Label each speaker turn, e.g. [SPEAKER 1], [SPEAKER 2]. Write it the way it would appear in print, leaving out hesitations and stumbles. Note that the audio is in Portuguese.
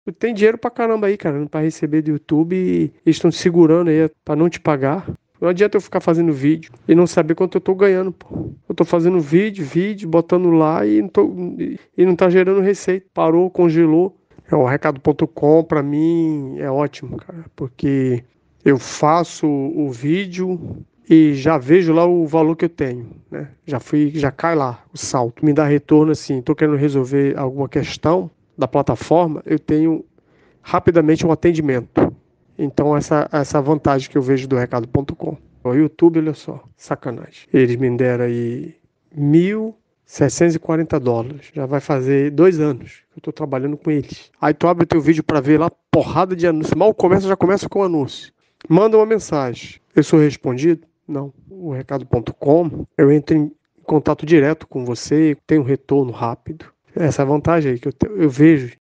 [SPEAKER 1] Tem dinheiro pra caramba aí, cara, pra receber do YouTube e eles estão segurando aí pra não te pagar. Não adianta eu ficar fazendo vídeo e não saber quanto eu tô ganhando, pô. Eu tô fazendo vídeo, botando lá e não tá gerando receita. Parou, congelou. O recado.com pra mim é ótimo, cara, porque eu faço o vídeo e já vejo lá o valor que eu tenho, né? Já cai lá o saldo. Me dá retorno assim, tô querendo resolver alguma questão da plataforma, eu tenho rapidamente um atendimento. Então essa vantagem que eu vejo do recado.com. O YouTube, olha só, sacanagem. Eles me deram aí US$ 1.740. Já vai fazer 2 anos que eu tô trabalhando com eles. Aí tu abre o teu vídeo para ver lá, porrada de anúncio. Mal começa, já começa com anúncio. Manda uma mensagem. Eu sou respondido? Não. O recado.com, eu entro em contato direto com você, tenho um retorno rápido. Essa é a vantagem aí que eu vejo